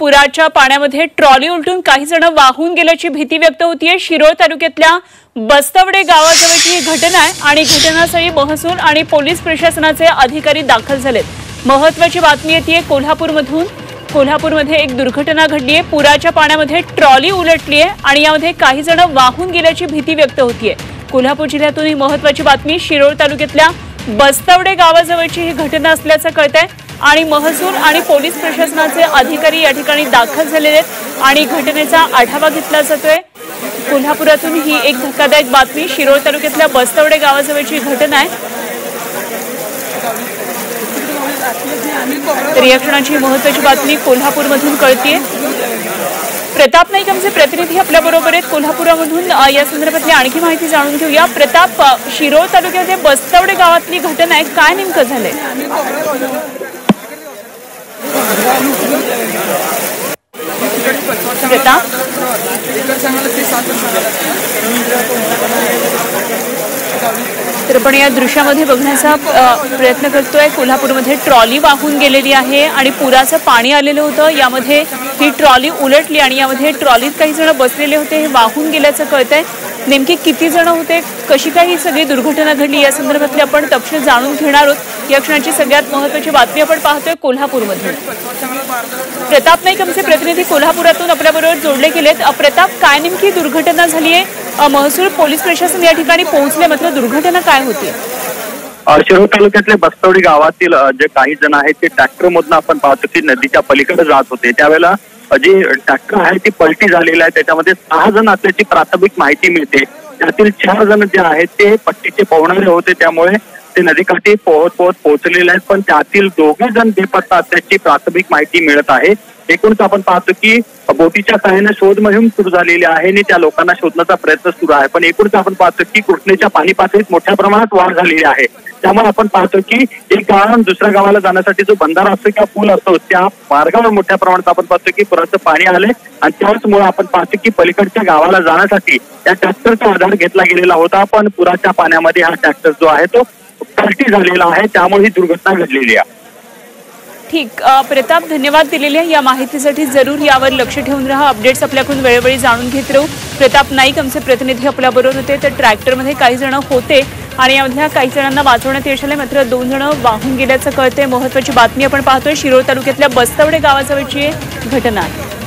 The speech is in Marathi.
पुराच्या पाण्यामध्ये ट्रॉली उलटून काही जण वाहून गेल्याची भीती व्यक्त होतीये। शिरोळ तालुक्यातल्या बस्तवडे गावाजवळची ही घटना आहे आणि घटनास्थळी महसूल आणि पोलीस प्रशासनाचे अधिकारी दाखल झालेत। महत्त्वाची बातमी येते कोल्हापूरमधून। कोल्हापूरमध्ये एक दुर्घटना घडली आहे। पुराच्या पाण्यामध्ये ट्रॉली उलटली आहे आणि यामध्ये काही जण वाहून गेल्याची भीती व्यक्त होतीये। कोल्हापूर जिल्ह्यातून ही महत्त्वाची बातमी। शिरोळ तालुक्यातल्या बस्तवडे गावाजवळची ही घटना असल्याचं कळतंय आणि महसूल आणि पोलीस प्रशासनाचे अधिकारी या ठिकाणी दाखल झालेले आहेत आणि घटनेचा आढावा घेतला जातोय। कोल्हापुरातून ही एक धक्कादायक बातमी। शिरोळ तालुक्यातल्या बस्तवडे गावाजवळची घटना आहे। तर या क्षणाची महत्त्वाची बातमी कोल्हापूरमधून कळतेय। प्रताप नाईक आमचे प्रतिनिधी आपल्या बरोबर आहेत कोल्हापुरामधून। या संदर्भातली आणखी माहिती जाणून घेऊया। प्रताप, शिरोळ तालुक्याच्या बस्तवडे गावातली घटना आहे, काय नेमकं झालंय? प्रताप, तर आपण या दृश्यामध्ये बघण्याचा प्रयत्न करतोय। कोल्हापूरमध्ये ट्रॉली वाहून गेलेली आहे आणि पुराचं पाणी आलेलं होतं। यामध्ये ही ट्रॉली उलटली आणि यामध्ये ट्रॉलीत काही जण बसलेले होते, हे वाहून गेल्याचं कळतंय। नेमके किती जण होते, कशी काय ही सगळी दुर्घटना घडली, या संदर्भातले आपण तपशील जाणून घेणार आहोत। या क्षणाची सगळ्यात महत्त्वाची बातमी आपण पाहतोय कोल्हापूरमधून। प्रताप नाईक आमचे प्रतिनिधी कोल्हापुरातून आपल्याबरोबर जोडले गेलेत। प्रताप, काय नेमकी दुर्घटना झाली आहे? महसूल पोलीस प्रशासन या ठिकाणी पोहोचले, मात्र दुर्घटना काय होती? शिरोळ तालुक्यातले बस्तवडी गावातील जे काही जण आहेत ते ट्रॅक्टर मधून आपण पाहतो की नदीच्या पलीकडे जात होते। त्यावेळेला जी ट्रॅक्टर आहे ती पलटी झालेली आहे। त्याच्यामध्ये 6 जण असल्याची प्राथमिक माहिती मिळते। त्यातील 4 जण जे आहेत ते पट्टीचे पोहणारे होते, त्यामुळे ते नदीकाठी पोहोचलेले आहेत। पण त्यातील 2 जण बेपत्ता असल्याची प्राथमिक माहिती मिळत आहे। एकूणच आपण पाहतो की बोटीच्या सहाय्याने शोध मोहीम सुरू झालेली आहे आणि त्या लोकांना शोधण्याचा प्रयत्न सुरू आहे। पण एकूणच आपण पाहतो की कृष्णेच्या पाणी पातळीत मोठ्या प्रमाणात वाढ झालेली आहे। त्यामुळे आपण पाहतो की एक गावातून दुसऱ्या गावाला जाण्यासाठी जो बंधारा असतो किंवा पूल असतो त्या मार्गावर मोठ्या प्रमाणात आपण पाहतो की पुराचं पाणी आले आणि त्याचमुळे आपण पाहतो की पलीकडच्या गावाला जाण्यासाठी त्या ट्रॅक्टरचा आधार घेतला गेलेला होता। पण पुराच्या पाण्यामध्ये हा ट्रॅक्टर जो आहे तो पलटी झालेला आहे, त्यामुळे ही दुर्घटना घडलेली आहे। ठीक, प्रताप, धन्यवाद दिलेल्या या माहितीसाठी। जरूर यावर लक्ष ठेवून राहा, अपडेट्स आपल्याकडून वेळोवेळी जाणून घेत राहू। प्रताप नाईक आमचे प्रतिनिधी आपल्याबरोबर होते। तर ट्रॅक्टरमध्ये काही जण होते आणि यामधल्या काही जणांना वाचवण्यात यश आले, मात्र 2 जण वाहून गेल्याचं कळतंय। महत्त्वाची बातमी आपण पाहतोय। शिरोळ तालुक्यातल्या बस्तवडे गावाजवळची घटना आहे।